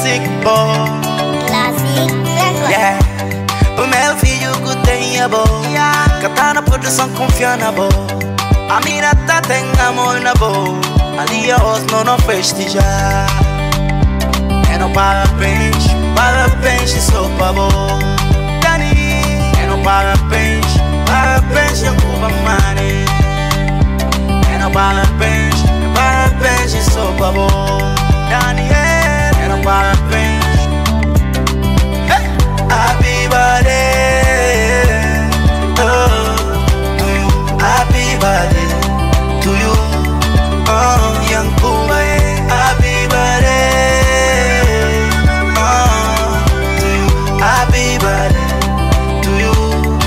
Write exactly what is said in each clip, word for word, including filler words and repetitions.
classic boy. Classic, Yeah. O meu filho que tem a boa. Cantado produção confiando boa. A mina tá tem amor na boa. Ali a os não não festejar. É no parabens, parabens e sopa boa. Dani, é no parabens, parabens e Iancuba mane. É no parabens, parabens e sopa boa. Dani, é no parabens. Happy birthday, oh, to you. Happy birthday to you, oh, Iancuba. Happy birthday, oh, to you. Happy birthday to you.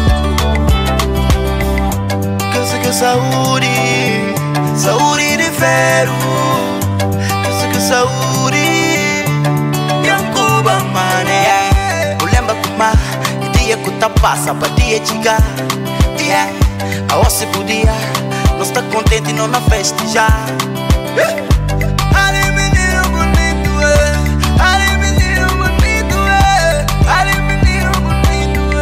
Que eu sei que saúde, saúde de ferro. Que eu sei que saúde, Iancuba mane. Dia que tá passa pra dia chegar. Yeah. A você podia, nós tá contente e não na festejar. Ali menino bonito, é. Ali menino bonito, é. Ali menino bonito,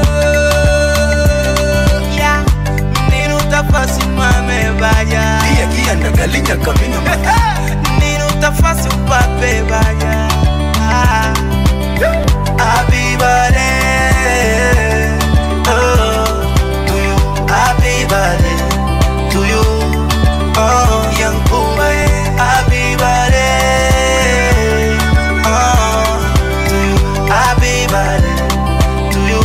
é. Yeah. Menino tá fácil, mame, vaya. Dia que anda galinha caminha. Menino tá fácil, pape, vaya. Ah. Happy birthday, oh, to you. Happy birthday to you, oh, Iancuba. Happy birthday, oh, to you. Happy birthday to you.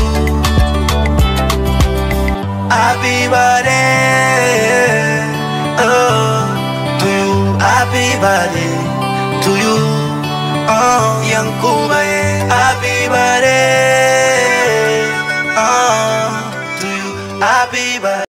Happy birthday, oh, to you. Happy birthday to you, oh, Iancuba. Happy birthday, oh, to you. Happy birthday.